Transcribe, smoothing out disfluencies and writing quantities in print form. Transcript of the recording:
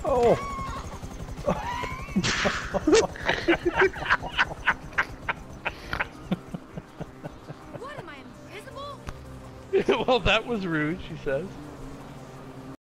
Oh. What, am I invisible? Well, that was rude, she says.